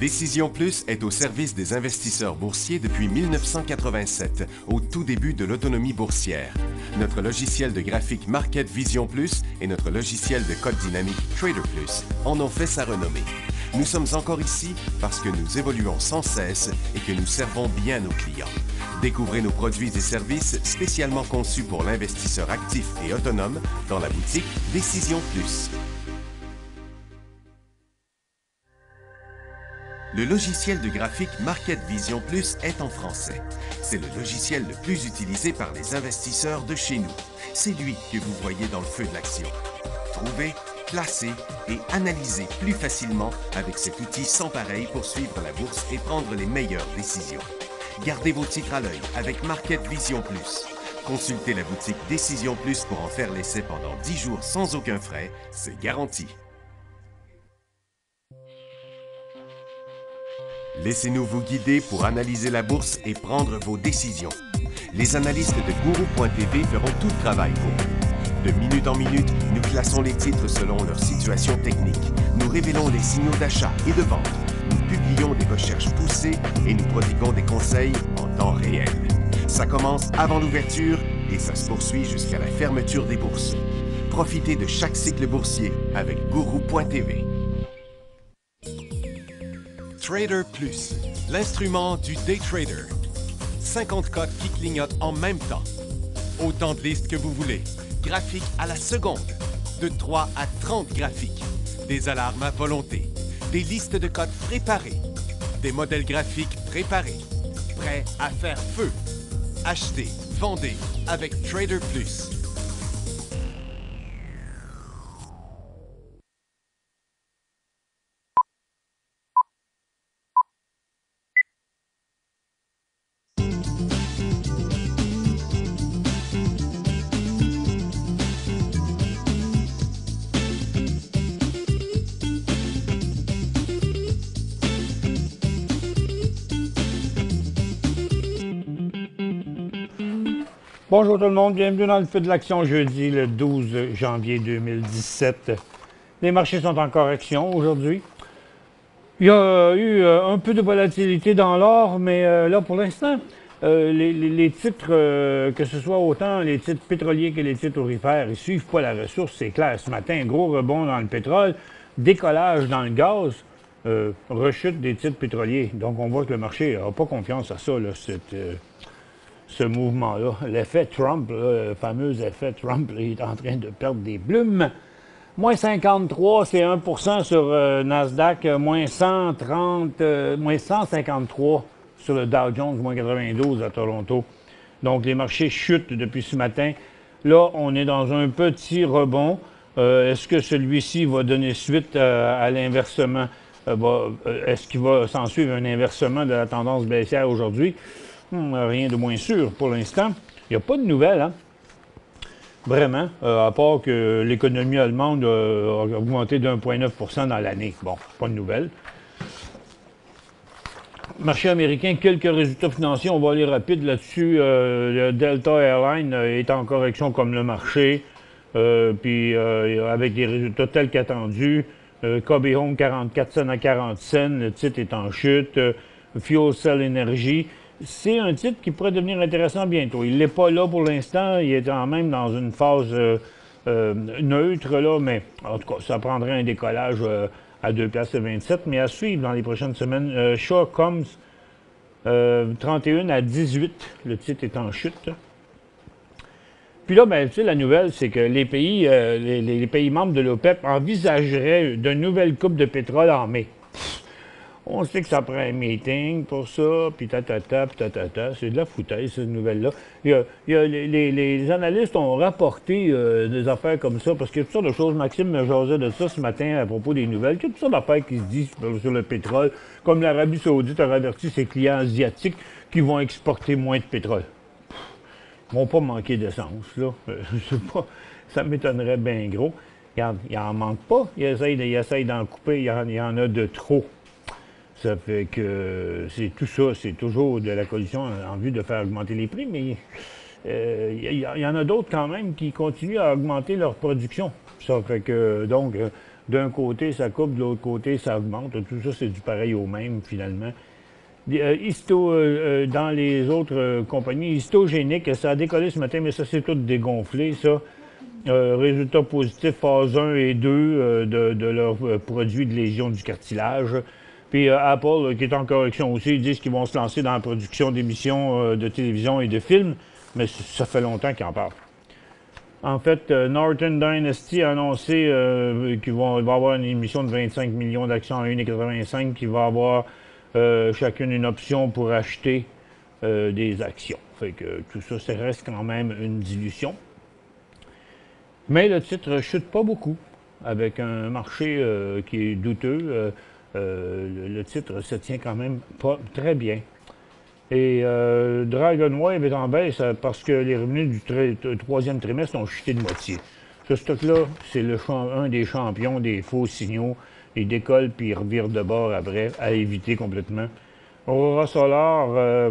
Décision Plus est au service des investisseurs boursiers depuis 1987, au tout début de l'autonomie boursière. Notre logiciel de graphique Market Vision Plus et notre logiciel de code dynamique Trader Plus en ont fait sa renommée. Nous sommes encore ici parce que nous évoluons sans cesse et que nous servons bien nos clients. Découvrez nos produits et services spécialement conçus pour l'investisseur actif et autonome dans la boutique Décision Plus. Le logiciel de graphique Market Vision Plus est en français. C'est le logiciel le plus utilisé par les investisseurs de chez nous. C'est lui que vous voyez dans le feu de l'action. Trouvez, classez et analysez plus facilement avec cet outil sans pareil pour suivre la bourse et prendre les meilleures décisions. Gardez vos titres à l'œil avec Market Vision Plus. Consultez la boutique Décision Plus pour en faire l'essai pendant 10 jours sans aucun frais, c'est garanti. Laissez-nous vous guider pour analyser la bourse et prendre vos décisions. Les analystes de Guru.tv feront tout le travail pour vous. De minute en minute, nous classons les titres selon leur situation technique. Nous révélons les signaux d'achat et de vente. Nous publions des recherches poussées et nous prodiguons des conseils en temps réel. Ça commence avant l'ouverture et ça se poursuit jusqu'à la fermeture des bourses. Profitez de chaque cycle boursier avec Guru.tv. Trader Plus, l'instrument du day trader. 50 cotes qui clignotent en même temps. Autant de listes que vous voulez. Graphiques à la seconde. De 3 à 30 graphiques. Des alarmes à volonté. Des listes de cotes préparées. Des modèles graphiques préparés. Prêts à faire feu. Achetez, vendez avec Trader Plus. Bonjour tout le monde, bienvenue dans le feu de l'action jeudi le 12 janvier 2017. Les marchés sont en correction aujourd'hui. Il y a eu un peu de volatilité dans l'or, mais là pour l'instant, les titres, que ce soit autant les titres pétroliers que les titres aurifères, ils ne suivent pas la ressource, c'est clair. Ce matin, gros rebond dans le pétrole, décollage dans le gaz, rechute des titres pétroliers. Donc on voit que le marché n'a pas confiance à ça, là, ce mouvement-là. L'effet Trump, là, le fameux effet Trump, là, il est en train de perdre des plumes. Moins 53, c'est 1% sur Nasdaq, moins 130, moins 153 sur le Dow Jones, moins 92 à Toronto. Donc les marchés chutent depuis ce matin. Là, on est dans un petit rebond. Est-ce que celui-ci va donner suite à l'inversement? Est-ce qu'il va s'en suivre un inversement de la tendance baissière aujourd'hui? Rien de moins sûr pour l'instant. Il n'y a pas de nouvelles, hein? Vraiment, à part que l'économie allemande a augmenté de 1,9 % dans l'année. Bon, pas de nouvelles. Marché américain, quelques résultats financiers, on va aller rapide là-dessus. Le Delta Airlines est en correction comme le marché, puis avec des résultats tels qu'attendus. KB Home, 44 cents à 40 cents, le titre est en chute. Fuel Cell Energy, c'est un titre qui pourrait devenir intéressant bientôt. Il n'est pas là pour l'instant, il est quand même dans une phase neutre, là, mais en tout cas, ça prendrait un décollage à 2,27 $, mais à suivre dans les prochaines semaines. Shaw Combs, 31 à 18, le titre est en chute. Puis là, ben, tu sais, la nouvelle, c'est que les pays membres de l'OPEP envisageraient de nouvelles coupes de pétrole en mai. On sait que ça prend un meeting pour ça, puis tatata, puis tatata. C'est de la foutaise, cette nouvelle-là. Les analystes ont rapporté des affaires comme ça, parce qu'il y a toutes sortes de choses. Maxime me jasait de ça ce matin à propos des nouvelles. Il y a toutes sortes d'affaires qui se disent sur le pétrole, comme l'Arabie Saoudite a averti ses clients asiatiques qui vont exporter moins de pétrole. Ils vont pas manquer d'essence, là. Je sais pas, ça m'étonnerait bien gros. Regarde, il en manque pas. Ils essayent d'en couper, il y en a de trop. Ça fait que c'est tout ça, c'est toujours de la coalition en vue de faire augmenter les prix, mais il y en a d'autres quand même qui continuent à augmenter leur production. Ça fait que, donc, D'un côté, ça coupe, de l'autre côté, ça augmente. Tout ça, c'est du pareil au même, finalement. Dans les autres compagnies, Histogénique, ça a décollé ce matin, mais ça s'est tout dégonflé, ça. Résultats positifs, phase 1 et 2 de leurs produits de lésion du cartilage. Puis Apple, qui est en correction aussi, ils disent qu'ils vont se lancer dans la production d'émissions de télévision et de films, mais ça fait longtemps qu'ils en parlent. En fait, Norton Dynasty a annoncé qu'il va avoir une émission de 25 millions d'actions à 1,85, qui va avoir chacune une option pour acheter des actions. Fait que tout ça, ça reste quand même une dilution. Mais le titre chute pas beaucoup, avec un marché qui est douteux. Le titre se tient quand même pas très bien. Et Dragon Wave est en baisse parce que les revenus du troisième trimestre ont chuté de moitié. Ce stock-là, c'est un des champions des faux signaux. Il décolle puis il revire de bord après, à éviter complètement. Aurora Solar,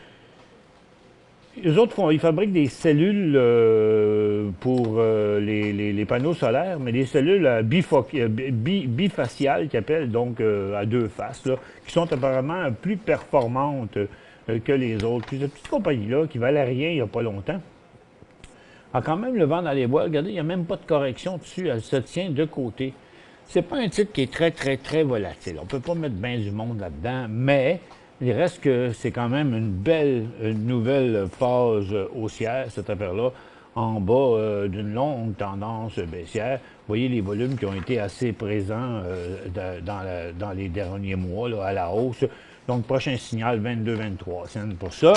eux autres, ils fabriquent des cellules pour les panneaux solaires, mais des cellules bifaciales qu'ils appellent, donc à deux faces, là, qui sont apparemment plus performantes que les autres. Puis cette petite compagnie-là, qui valait rien il n'y a pas longtemps, a quand même le vent dans les bois. Regardez, il n'y a même pas de correction dessus, elle se tient de côté. C'est pas un titre qui est très, très, très volatile. On ne peut pas mettre bien du monde là-dedans, mais il reste que c'est quand même une belle nouvelle phase haussière, cette affaire-là, en bas d'une longue tendance baissière. Vous voyez les volumes qui ont été assez présents dans les derniers mois là, à la hausse. Donc, prochain signal, 22-23 cents pour ça.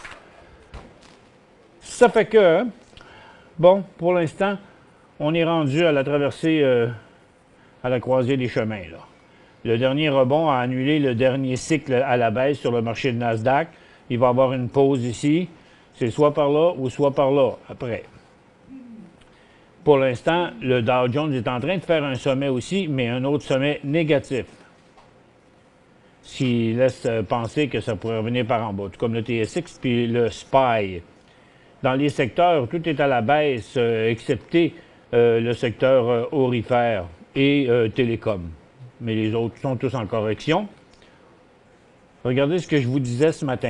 Ça fait que, bon, pour l'instant, on est rendu à la traversée à la croisée des chemins, là. Le dernier rebond a annulé le dernier cycle à la baisse sur le marché de Nasdaq. Il va y avoir une pause ici. C'est soit par là ou soit par là, après. Pour l'instant, le Dow Jones est en train de faire un sommet aussi, mais un autre sommet négatif. Ce qui laisse penser que ça pourrait revenir par en bas, tout comme le TSX puis le SPY. Dans les secteurs, tout est à la baisse, excepté le secteur aurifère et télécom. Mais les autres sont tous en correction. Regardez ce que je vous disais ce matin.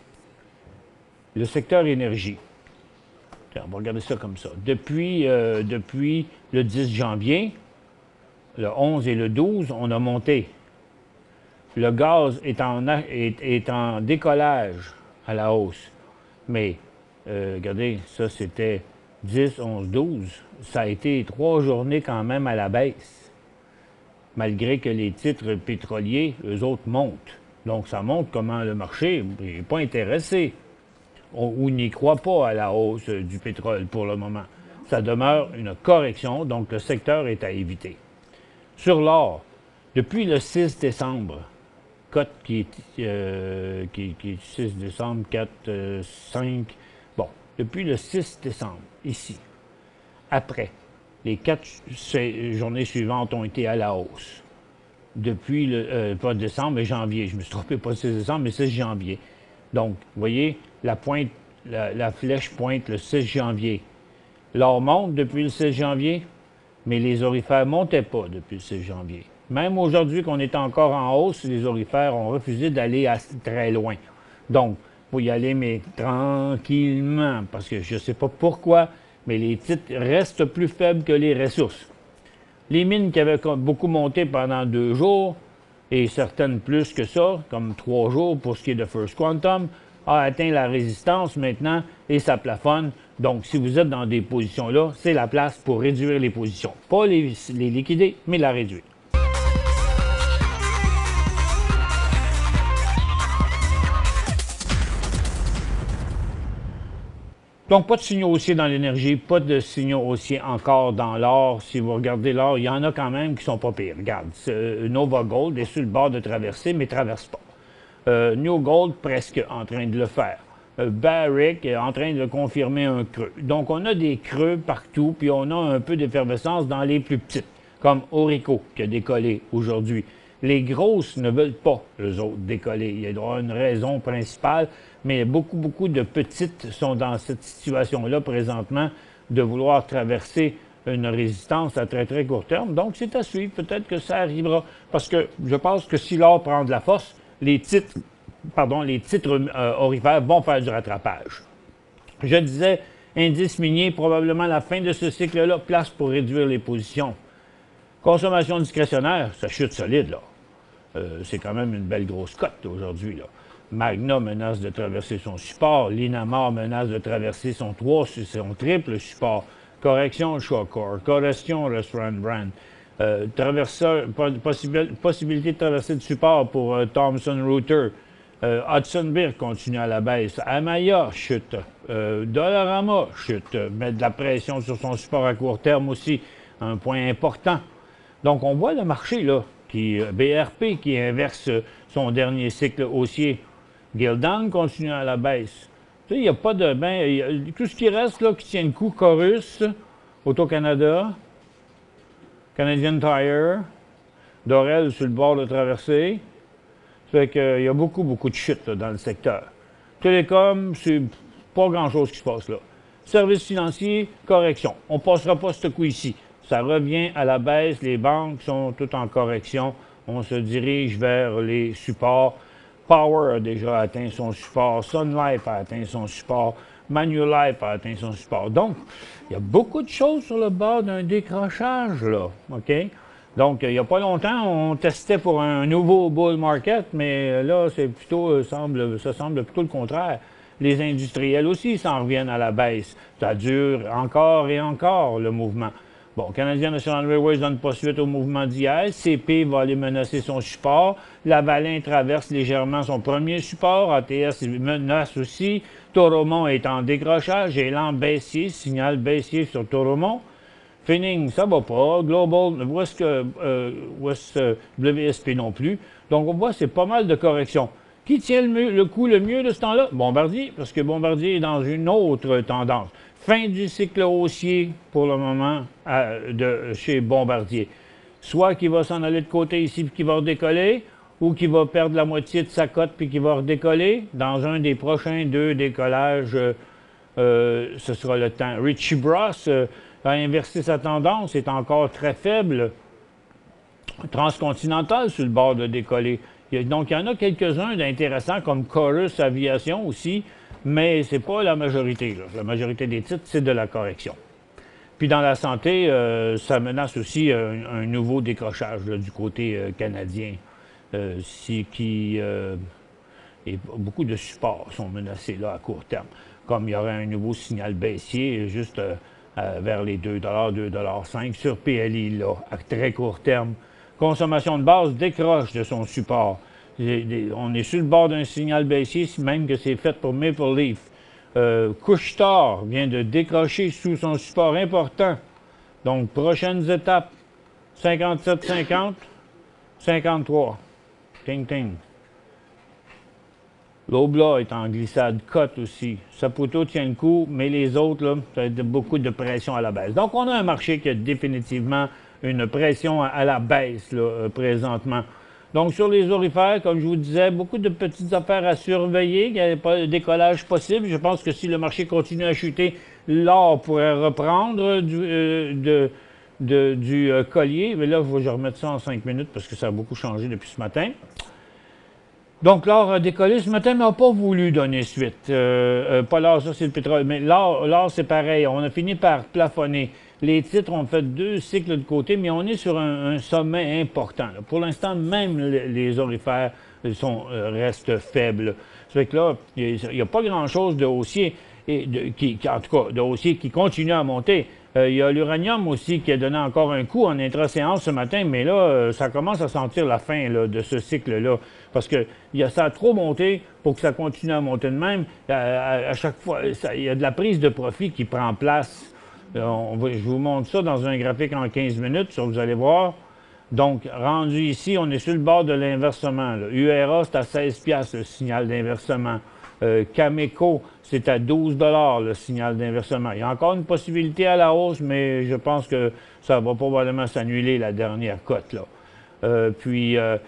Le secteur énergie. On va regarder ça comme ça. Depuis le 10 janvier, le 11 et le 12, on a monté. Le gaz est en décollage à la hausse. Mais, regardez, ça c'était 10, 11, 12. Ça a été 3 journées quand même à la baisse. Malgré que les titres pétroliers, eux autres, montent. Donc, ça montre comment le marché n'est pas intéressé ou n'y croit pas à la hausse du pétrole pour le moment. Ça demeure une correction, donc le secteur est à éviter. Sur l'or, depuis le 6 décembre, cote qui est 6 décembre, 4, 5, bon, depuis le 6 décembre, ici, après, les 4 journées suivantes ont été à la hausse. Depuis le, pas décembre, mais janvier. Je me suis trompé, pas 6 décembre, mais 6 janvier. Donc, vous voyez, la flèche pointe le 6 janvier. L'or monte depuis le 6 janvier, mais les aurifères ne montaient pas depuis le 6 janvier. Même aujourd'hui qu'on est encore en hausse, les aurifères ont refusé d'aller très loin. Donc, il faut y aller, mais tranquillement, parce que je ne sais pas pourquoi, mais les titres restent plus faibles que les ressources. Les mines qui avaient beaucoup monté pendant 2 jours, et certaines plus que ça, comme 3 jours pour ce qui est de First Quantum, a atteint la résistance maintenant et ça plafonne. Donc, si vous êtes dans des positions-là, c'est la place pour réduire les positions. Pas les liquider, mais la réduire. Donc, pas de signaux haussiers dans l'énergie, pas de signaux haussiers encore dans l'or. Si vous regardez l'or, il y en a quand même qui sont pas pires. Regarde, Nova Gold est sur le bord de traverser, mais ne traverse pas. New Gold, presque en train de le faire. Barrick est en train de confirmer un creux. Donc, on a des creux partout, puis on a un peu d'effervescence dans les plus petites, comme Orico, qui a décollé aujourd'hui. Les grosses ne veulent pas, eux autres, décoller. Il y a une raison principale, mais beaucoup de petites sont dans cette situation-là présentement de vouloir traverser une résistance à très, très court terme. Donc, c'est à suivre. Peut-être que ça arrivera. Parce que je pense que si l'or prend de la force, les titres aurifères vont faire du rattrapage. Je disais, indice minier, probablement la fin de ce cycle-là, place pour réduire les positions. Consommation discrétionnaire, ça chute solide, là. C'est quand même une belle grosse cote aujourd'hui, là. Magna menace de traverser son support. Linamar menace de traverser son triple support. Correction Shawcor. Correction Restaurant Brand. Possibilité de traverser de support pour Thomson Reuters. Hudson Beer continue à la baisse. Amaya chute. Dollarama chute. Met de la pression sur son support à court terme aussi. Un point important. Donc, on voit le marché, là, BRP qui inverse son dernier cycle haussier. Gildan continue à la baisse. Tu sais, il n'y a pas de... tout ce qui reste, là, qui tient le coup, Chorus, Auto-Canada, Canadian Tire, Dorel sur le bord de traversée. Ça fait qu'il y a beaucoup, beaucoup de chutes là, dans le secteur. Télécom, c'est pas grand-chose qui se passe là. Services financiers, correction. On ne passera pas ce coup ici. Ça revient à la baisse. Les banques sont toutes en correction. On se dirige vers les supports. Power a déjà atteint son support. Sun Life a atteint son support. Manulife a atteint son support. Donc, il y a beaucoup de choses sur le bord d'un décrochage, là. OK? Donc, il n'y a pas longtemps, on testait pour un nouveau bull market, mais là, c'est plutôt, ça semble plutôt le contraire. Les industriels aussi s'en reviennent à la baisse. Ça dure encore et encore, le mouvement. Bon, Canadian National Railways donne pas suite au mouvement d'hier. CP va aller menacer son support. Lavalin traverse légèrement son premier support. ATS menace aussi. Toromont est en décrochage. Élan baissier, signal baissier sur Toromont. Finning, ça va pas. Global, WSP non plus. Donc, on voit c'est pas mal de corrections. Qui tient le coup le mieux de ce temps-là? Bombardier, parce que Bombardier est dans une autre tendance. Fin du cycle haussier pour le moment chez Bombardier. Soit qu'il va s'en aller de côté ici puis qu'il va redécoller, ou qu'il va perdre la moitié de sa cote puis qu'il va redécoller. Dans un des prochains 2 décollages, ce sera le temps. Richie Bross a inversé sa tendance, est encore très faible. Transcontinental sur le bord de décoller. Donc, il y en a quelques-uns d'intéressants comme Chorus Aviation aussi, mais ce n'est pas la majorité. Là. La majorité des titres, c'est de la correction. Puis dans la santé, ça menace aussi un nouveau décrochage là, du côté canadien. Et beaucoup de supports sont menacés là, à court terme. Comme il y aurait un nouveau signal baissier juste vers les 2 2,5 sur PLI là, à très court terme. Consommation de base décroche de son support. On est sur le bord d'un signal baissier, même que c'est fait pour Maple Leaf. Couche-Tard vient de décrocher sous son support important. Donc, prochaines étapes, 57,50, 53. Ting, ting. L'Obla est en glissade cote aussi. Saputo tient le coup, mais les autres, là, ça a beaucoup de pression à la baisse. Donc, on a un marché qui a définitivement une pression à la baisse là, présentement. Donc, sur les orifères, comme je vous disais, beaucoup de petites affaires à surveiller. Il n'y a pas de décollage possible. Je pense que si le marché continue à chuter, l'or pourrait reprendre du collier. Mais là, il faut que je remette ça en 5 minutes parce que ça a beaucoup changé depuis ce matin. Donc, l'or a décollé ce matin, mais n'a pas voulu donner suite. Pas l'or, ça c'est le pétrole. Mais l'or, c'est pareil. On a fini par plafonner. Les titres ont fait 2 cycles de côté, mais on est sur un sommet important. Là. Pour l'instant, même les orifères restent faibles. Ça fait que là, il n'y a pas grand-chose de haussier, en tout cas, de haussier qui continue à monter. Il y a l'uranium aussi qui a donné encore un coup en intra-séance ce matin, mais là, ça commence à sentir la fin là, de ce cycle-là. Parce que ça a trop monté pour que ça continue à monter de même. À chaque fois, il y a de la prise de profit qui prend place. Je vous montre ça dans un graphique en 15 minutes, ça vous allez voir. Donc, rendu ici, on est sur le bord de l'inversement. URA, c'est à 16$ le signal d'inversement. Cameco, c'est à 12$ le signal d'inversement. Il y a encore une possibilité à la hausse, mais je pense que ça va probablement s'annuler la dernière cote. Là.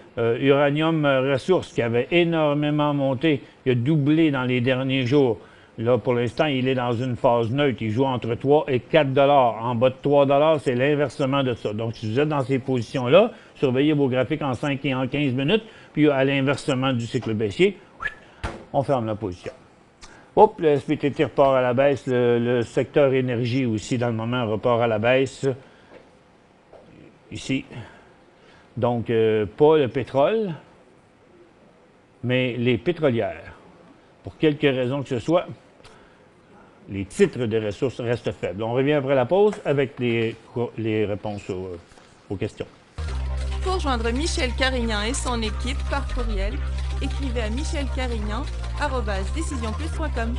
Uranium Ressources, qui avait énormément monté, il a doublé dans les derniers jours. Là, pour l'instant, il est dans une phase neutre. Il joue entre 3 et 4 $. En bas de 3 $, c'est l'inversement de ça. Donc, si vous êtes dans ces positions-là, surveillez vos graphiques en 5 et en 15 minutes, puis à l'inversement du cycle baissier, on ferme la position. Hop, le SPTT repart à la baisse. Le secteur énergie aussi, dans le moment, repart à la baisse. Ici. Donc, pas le pétrole, mais les pétrolières. Pour quelque raison que ce soit, les titres de ressources restent faibles. On revient après la pause avec les réponses aux questions. Pour rejoindre Michel Carignan et son équipe par courriel, écrivez à michelcarignan@decisionplus.com.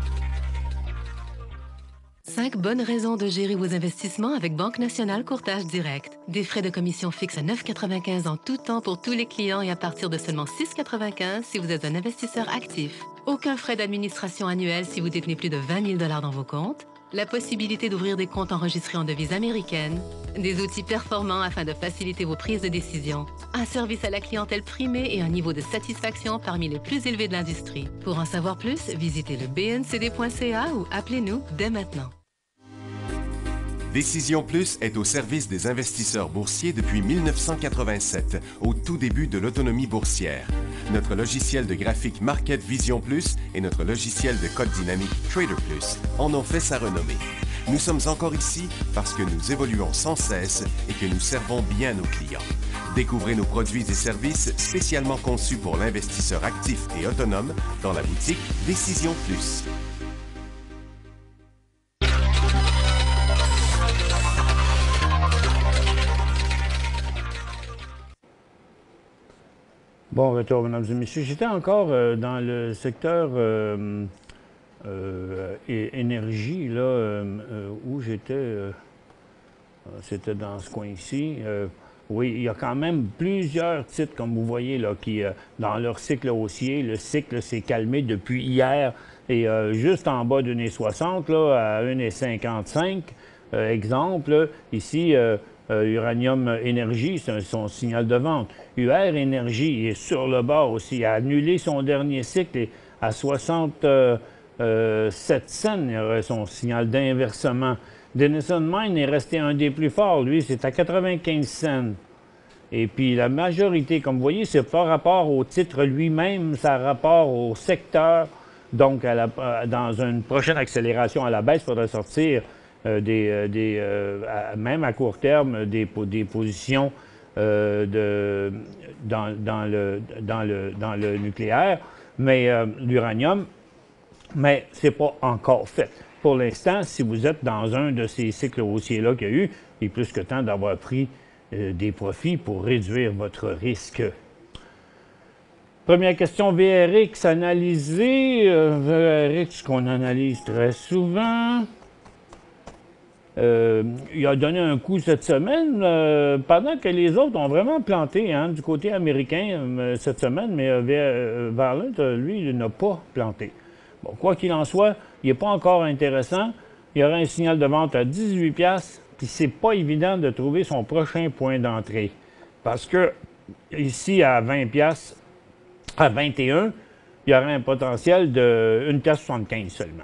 5 bonnes raisons de gérer vos investissements avec Banque Nationale Courtage Direct. Des frais de commission fixes à 9,95 en tout temps pour tous les clients et à partir de seulement 6,95 si vous êtes un investisseur actif. Aucun frais d'administration annuel si vous détenez plus de 20 000 $ dans vos comptes. La possibilité d'ouvrir des comptes enregistrés en devise américaine. Des outils performants afin de faciliter vos prises de décision. Un service à la clientèle primé et un niveau de satisfaction parmi les plus élevés de l'industrie. Pour en savoir plus, visitez le bncd.ca ou appelez-nous dès maintenant. Décision Plus est au service des investisseurs boursiers depuis 1987, au tout début de l'autonomie boursière. Notre logiciel de graphique Market Vision Plus et notre logiciel de code dynamique Trader Plus en ont fait sa renommée. Nous sommes encore ici parce que nous évoluons sans cesse et que nous servons bien nos clients. Découvrez nos produits et services spécialement conçus pour l'investisseur actif et autonome dans la boutique Décision Plus. Bon retour, mesdames et messieurs. J'étais encore dans le secteur énergie, là, où j'étais. C'était dans ce coin-ci. Oui, il y a quand même plusieurs titres, comme vous voyez, là, qui, dans leur cycle haussier, le cycle s'est calmé depuis hier. Et juste en bas de 1,60, là, à 1,55, exemple, là, ici, Uranium Énergie, c'est son signal de vente. UR Énergie est sur le bord aussi. Il a annulé son dernier cycle et à 67 cents, il aurait son signal d'inversement. Denison Mine est resté un des plus forts. Lui, c'est à 95 cents. Et puis la majorité, comme vous voyez, c'est par rapport au titre lui-même, ça rapport au secteur. Donc, dans une prochaine accélération à la baisse, il faudrait sortir même à court terme, des positions dans le nucléaire, mais l'uranium, mais ce n'est pas encore fait. Pour l'instant, si vous êtes dans un de ces cycles haussiers-là qu'il y a eu, il est plus que temps d'avoir pris des profits pour réduire votre risque. Première question, VRX analysé. VRX qu'on analyse très souvent. Il a donné un coup cette semaine, pendant que les autres ont vraiment planté du côté américain cette semaine, mais Valent, lui, il n'a pas planté. Bon, quoi qu'il en soit, il n'est pas encore intéressant. Il y aura un signal de vente à 18 $, puis c'est pas évident de trouver son prochain point d'entrée. Parce que ici, à 20 $, à 21, il y aura un potentiel de 1,75 $ seulement.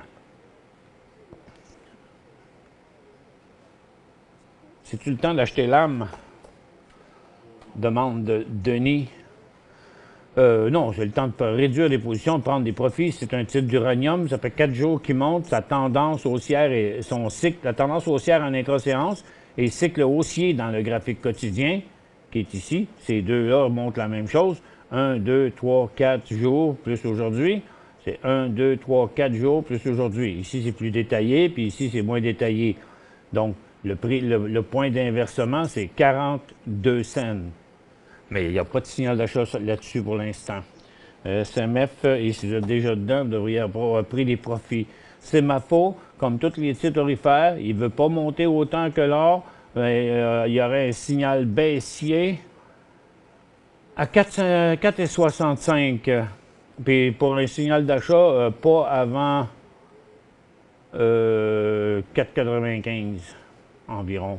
C'est-tu le temps d'acheter l'âme? Demande de Denis. Non, j'ai le temps de réduire les positions, de prendre des profits. C'est un titre d'uranium. Ça fait 4 jours qu'il monte. Sa tendance haussière et son cycle, la tendance haussière en intra-séance et cycle haussier dans le graphique quotidien, qui est ici. Ces deux-là montrent la même chose. 1, 2, 3, 4 jours plus aujourd'hui. C'est 1, 2, 3, 4 jours plus aujourd'hui. Ici, c'est plus détaillé, puis ici, c'est moins détaillé. Donc, le point d'inversement, c'est 42 cents. Mais il n'y a pas de signal d'achat là-dessus pour l'instant. SMF, et si vous êtes déjà dedans, vous devriez avoir pris des profits. Semaphore, comme tous les titres orifères, il ne veut pas monter autant que l'or. Il y aurait un signal baissier à 4,65. Puis pour un signal d'achat, pas avant 4,95 environ.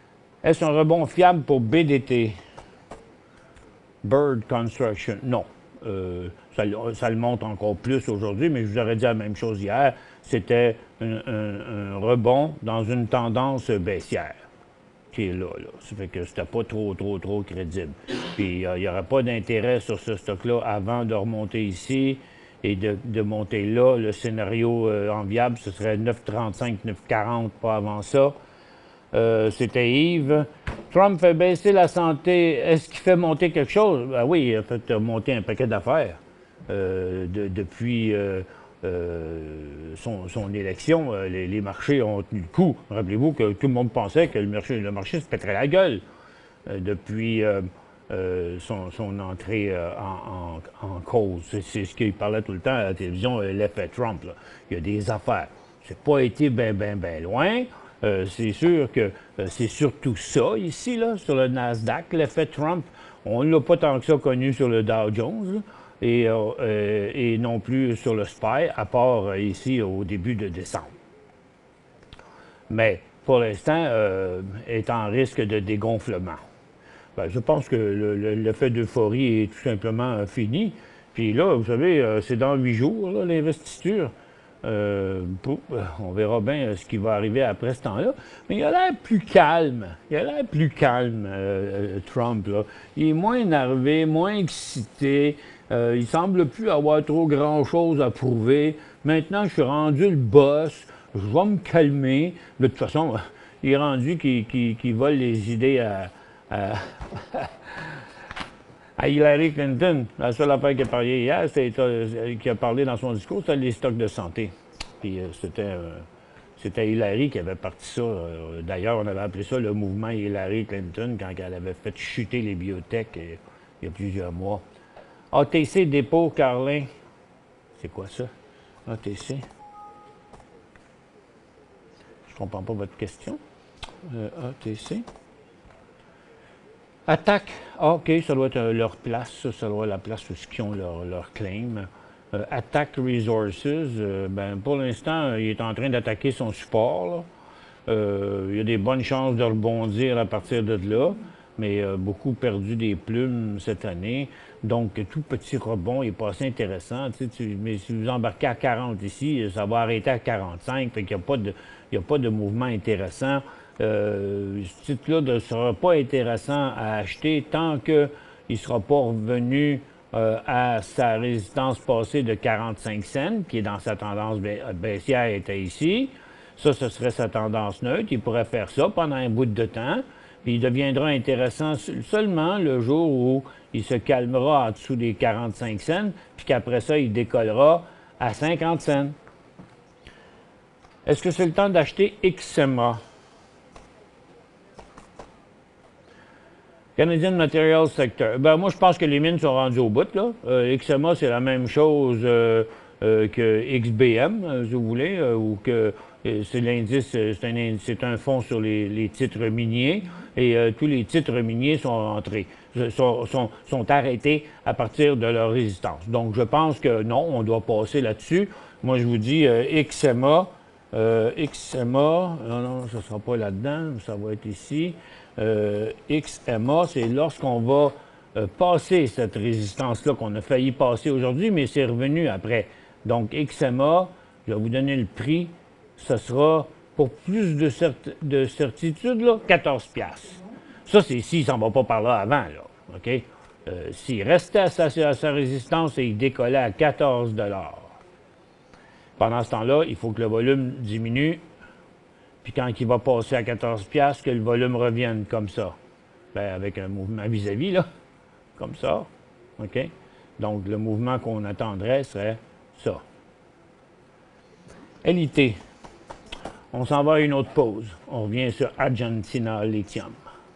Est-ce un rebond fiable pour BDT? Bird Construction, non. Ça le montre encore plus aujourd'hui, mais je vous aurais dit la même chose hier. C'était un rebond dans une tendance baissière qui est là. Ça fait que c'était pas trop crédible. Puis il n'y aurait pas d'intérêt sur ce stock-là avant de remonter ici et de monter là. Le scénario enviable, ce serait 9,35, 9,40, pas avant ça. C'était Yves. Trump fait baisser la santé. Est-ce qu'il fait monter quelque chose? Ben oui, il a fait monter un paquet d'affaires depuis son élection. Les marchés ont tenu le coup. Rappelez-vous que tout le monde pensait que le marché se pèterait la gueule depuis son entrée en cause. C'est ce qu'il parlait tout le temps à la télévision, l'effet Trump. Là. Il y a des affaires. C'est pas été bien loin. C'est sûr que c'est surtout ça ici, là, sur le Nasdaq, l'effet Trump. On ne l'a pas tant que ça connu sur le Dow Jones là, et non plus sur le SPY, à part ici au début de décembre. Mais pour l'instant, est en risque de dégonflement. Ben, je pense que l'effet d'euphorie est tout simplement fini. Puis là, vous savez, c'est dans 8 jours, l'investiture. On verra bien ce qui va arriver après ce temps-là. Mais il a l'air plus calme. Trump. Là. Il est moins énervé, moins excité. Il semble plus avoir trop grand-chose à prouver. Maintenant, je suis rendu le boss. Je vais me calmer. De toute façon, il est rendu qu'il vole les idées à Hillary Clinton. La seule affaire qu'il a parlé hier, qu'il a parlé dans son discours, c'était les stocks de santé. Puis c'était Hillary qui avait parti ça. D'ailleurs, on avait appelé ça le mouvement Hillary Clinton quand elle avait fait chuter les biotech il y a plusieurs mois. ATC dépôt, Carlin. C'est quoi ça? ATC? Je comprends pas votre question. ATC? Attaque. Ah, OK, ça doit être leur place. Ça doit être la place où ils ont leur claim. Attack Resources, pour l'instant, il est en train d'attaquer son support. Il y a des bonnes chances de rebondir à partir de là, mais beaucoup perdu des plumes cette année. Donc, tout petit rebond est pas assez intéressant. Mais si vous embarquez à 40 ici, ça va arrêter à 45. Fait qu'il n'y a pas de mouvement intéressant. Ce titre-là ne sera pas intéressant à acheter tant qu'il ne sera pas revenu à sa résistance passée de 45 cents, qui est dans sa tendance baissière, était ici. Ça, ce serait sa tendance neutre. Il pourrait faire ça pendant un bout de temps. Puis il deviendra intéressant seulement le jour où il se calmera en dessous des 45 cents, puis qu'après ça, il décollera à 50 cents. Est-ce que c'est le temps d'acheter XMA? Canadian Materials Sector. Moi, je pense que les mines sont rendues au bout, là. XMA, c'est la même chose que XBM, si vous voulez, ou que c'est l'indice, c'est un fonds sur les titres miniers, et tous les titres miniers sont rentrés, sont arrêtés à partir de leur résistance. Donc, je pense que non, on doit passer là-dessus. Moi, je vous dis XMA, non, ça ne sera pas là-dedans, ça va être ici. XMA, c'est lorsqu'on va passer cette résistance-là qu'on a failli passer aujourd'hui, mais c'est revenu après. Donc, XMA, je vais vous donner le prix, ce sera, pour plus de certitude, là, 14 $. Ça, c'est s'il ne s'en va pas par là avant, là, OK? S'il restait à sa résistance et il décollait à 14 $. Pendant ce temps-là, il faut que le volume diminue. Puis quand il va passer à 14 $, que le volume revienne comme ça. Avec un mouvement vis-à-vis, là. Comme ça. OK? Donc, le mouvement qu'on attendrait serait ça. LIT. On s'en va à une autre pause. On revient sur Argentina Lithium.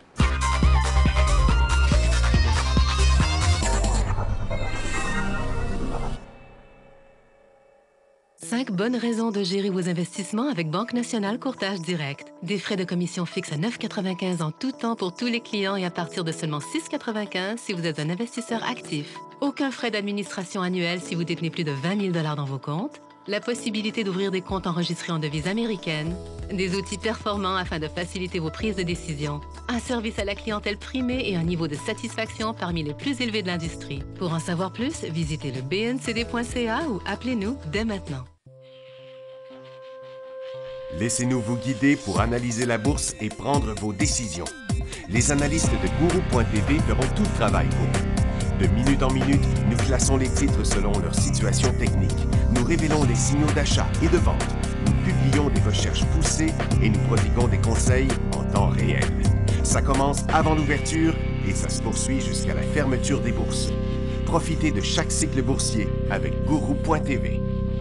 Cinq bonnes raisons de gérer vos investissements avec Banque Nationale Courtage Direct. Des frais de commission fixes à 9,95 en tout temps pour tous les clients et à partir de seulement 6,95 si vous êtes un investisseur actif. Aucun frais d'administration annuel si vous détenez plus de 20 000 $ dans vos comptes. la possibilité d'ouvrir des comptes enregistrés en devise américaine, des outils performants afin de faciliter vos prises de décision, un service à la clientèle primé et un niveau de satisfaction parmi les plus élevés de l'industrie. Pour en savoir plus, visitez le bncd.ca ou appelez-nous dès maintenant. Laissez-nous vous guider pour analyser la bourse et prendre vos décisions. Les analystes de Guru.tv feront tout le travail pour vous. De minute en minute, nous classons les titres selon leur situation technique. Nous révélons les signaux d'achat et de vente. Nous publions des recherches poussées et nous prodiguons des conseils en temps réel. Ça commence avant l'ouverture et ça se poursuit jusqu'à la fermeture des bourses. Profitez de chaque cycle boursier avec Guru.tv.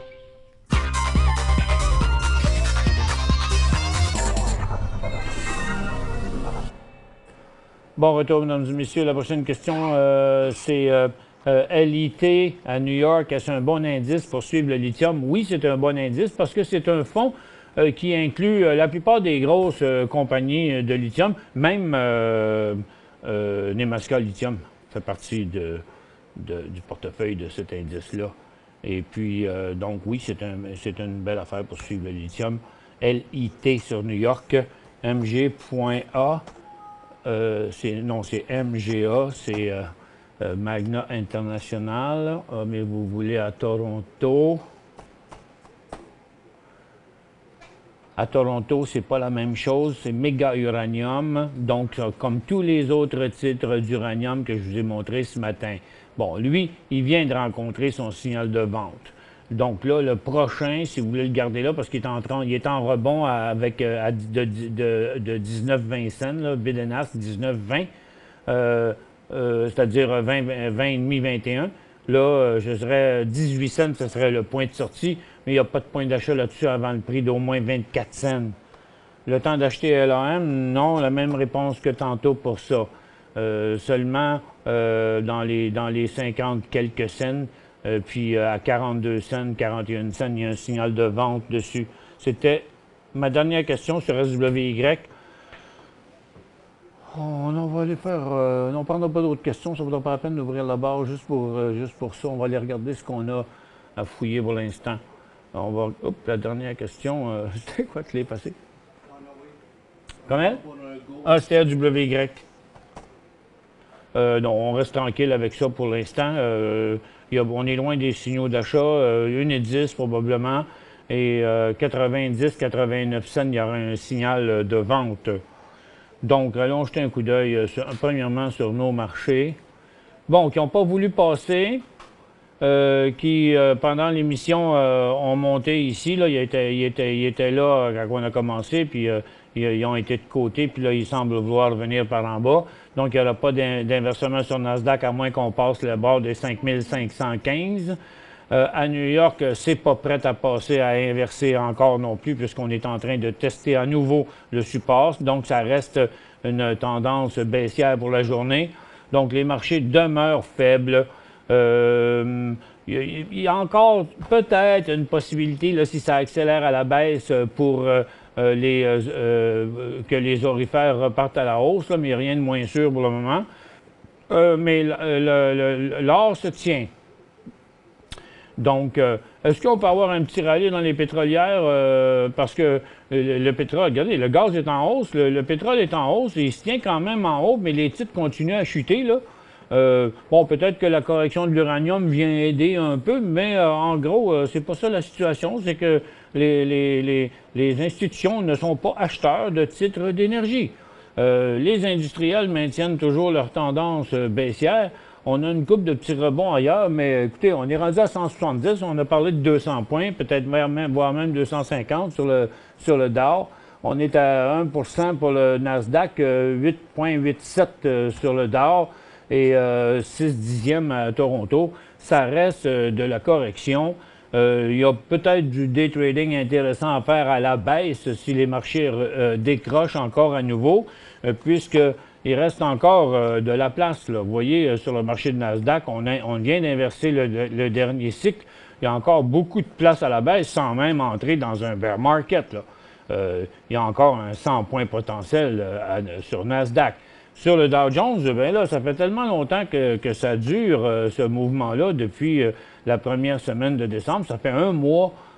Bon retour, mesdames et messieurs. La prochaine question, c'est LIT à New York. Est-ce un bon indice pour suivre le lithium? Oui, c'est un bon indice parce que c'est un fonds qui inclut la plupart des grosses compagnies de lithium, même Nemaska Lithium fait partie du portefeuille de cet indice-là. Et puis, donc oui, c'est une belle affaire pour suivre le lithium. LIT sur New York, MG.A. c'est MGA, c'est Magna International, mais vous voulez à Toronto. À Toronto, c'est pas la même chose, c'est Mega Uranium, donc comme tous les autres titres d'uranium que je vous ai montré ce matin. Bon, lui, il vient de rencontrer son signal de vente. Donc là, le prochain, si vous voulez le garder là, parce qu'il est en rebond avec de 19-20 cents, là, Bidenas 19-20, c'est-à-dire 20,5-21. Là, je dirais 18 cents, ce serait le point de sortie, mais il n'y a pas de point d'achat là-dessus avant le prix d'au moins 24 cents. Le temps d'acheter LAM, non, la même réponse que tantôt pour ça. Seulement dans les 50 quelques cents. Puis à 42 cents, 41 cents, il y a un signal de vente dessus. C'était ma dernière question sur SWY. On va aller faire... on ne prendra pas d'autres questions. Ça ne vaudra pas la peine d'ouvrir la barre juste pour ça. On va aller regarder ce qu'on a à fouiller pour l'instant. On va... Oups, la dernière question. C'était quoi que l'ai passé? Comment? Ah, c'était SWY. Non, on reste tranquille avec ça pour l'instant. On est loin des signaux d'achat, 1,10 probablement, et 90-89 cents, il y aura un signal de vente. Donc, allons jeter un coup d'œil, premièrement, sur nos marchés. Bon, qui n'ont pas voulu passer, qui, pendant l'émission, ont monté ici. Là, ils étaient là quand on a commencé, puis ils ont été de côté, puis là, ils semblent vouloir revenir par en bas. Donc, il n'y aura pas d'inversement sur Nasdaq, à moins qu'on passe le bord des 5515. À New York, c'est pas prêt à passer à inverser encore non plus, puisqu'on est en train de tester à nouveau le support. Donc, ça reste une tendance baissière pour la journée. Donc, les marchés demeurent faibles. Il y a encore peut-être une possibilité, là, si ça accélère à la baisse, pour que les orifères repartent à la hausse, là, mais il n'y a rien de moins sûr pour le moment. Mais l'or se tient. Donc, est-ce qu'on peut avoir un petit rallye dans les pétrolières? Parce que le pétrole, regardez, le gaz est en hausse, le pétrole est en hausse, et il se tient quand même en haut, mais les titres continuent à chuter, là. Bon, peut-être que la correction de l'uranium vient aider un peu, mais en gros, c'est pas ça la situation. C'est que les institutions ne sont pas acheteurs de titres d'énergie. Les industriels maintiennent toujours leur tendance baissière. On a une coupe de petits rebonds ailleurs, mais écoutez, on est rendu à 170, on a parlé de 200 points, peut-être voire même 250 sur le Dow. On est à 1% pour le Nasdaq, 8,87 sur le Dow et 6 dixièmes à Toronto. Ça reste de la correction. Il y a peut-être du day trading intéressant à faire à la baisse si les marchés décrochent encore à nouveau, puisqu'il reste encore de la place. Là. Vous voyez, sur le marché de Nasdaq, on vient d'inverser le dernier cycle. Il y a encore beaucoup de place à la baisse sans même entrer dans un bear market. Là. Il y a encore un 100 points potentiel sur Nasdaq. Sur le Dow Jones, bien là, ça fait tellement longtemps que ça dure, ce mouvement-là, depuis la première semaine de décembre. Ça fait un mois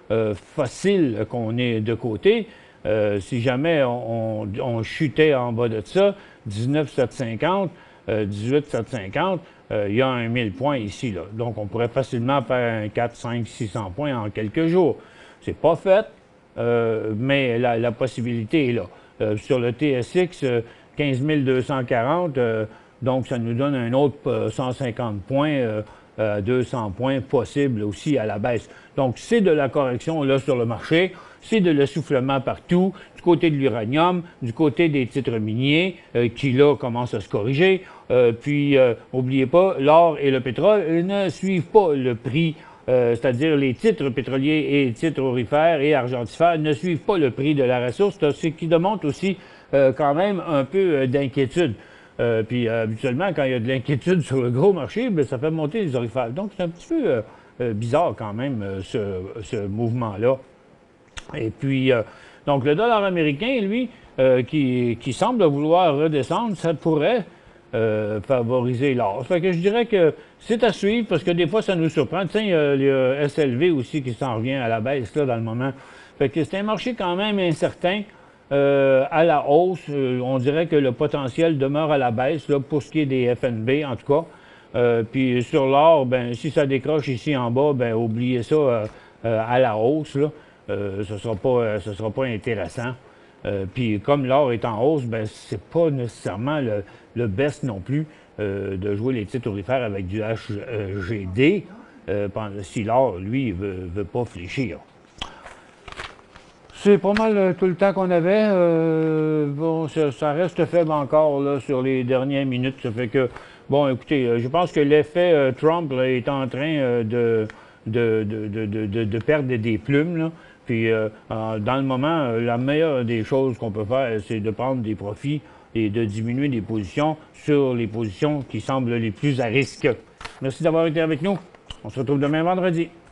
fossile qu'on est de côté. Si jamais on chutait en bas de ça, 19,750, 18,750, il y a un 1000 points ici, là. Donc, on pourrait facilement faire un 4, 5, 600 points en quelques jours. C'est pas fait, mais la possibilité est là. Sur le TSX, 15 240, donc ça nous donne un autre 150 points, 200 points possibles aussi à la baisse. Donc, c'est de la correction là sur le marché, c'est de l'essoufflement partout, du côté de l'uranium, du côté des titres miniers, qui là commencent à se corriger. Puis, n'oubliez pas, l'or et le pétrole ne suivent pas le prix, c'est-à-dire les titres pétroliers et titres aurifères et argentifères ne suivent pas le prix de la ressource, ce qui démontre aussi quand même un peu d'inquiétude. Puis habituellement, quand il y a de l'inquiétude sur le gros marché, bien, ça fait monter les aurifères. Donc, c'est un petit peu bizarre quand même, ce mouvement-là. Et puis, donc, le dollar américain, lui, qui semble vouloir redescendre, ça pourrait favoriser l'or. Ça fait que je dirais que c'est à suivre parce que des fois, ça nous surprend. Tiens, il y a SLV aussi qui s'en revient à la baisse là, dans le moment. Fait que c'est un marché quand même incertain. À la hausse, on dirait que le potentiel demeure à la baisse là, pour ce qui est des FNB, en tout cas. Puis sur l'or, ben, si ça décroche ici en bas, ben, oubliez ça à la hausse. Là. Ce sera pas intéressant. Puis comme l'or est en hausse, ben, c'est pas nécessairement le best non plus de jouer les titres aurifères avec du HGD si l'or, lui, veut pas fléchir. C'est pas mal tout le temps qu'on avait. Bon, ça reste faible encore là, sur les dernières minutes. Ça fait que, bon, écoutez, je pense que l'effet Trump là, est en train de perdre des plumes. Là. Puis, dans le moment, la meilleure des choses qu'on peut faire, c'est de prendre des profits et de diminuer des positions sur les positions qui semblent les plus à risque. Merci d'avoir été avec nous. On se retrouve demain vendredi.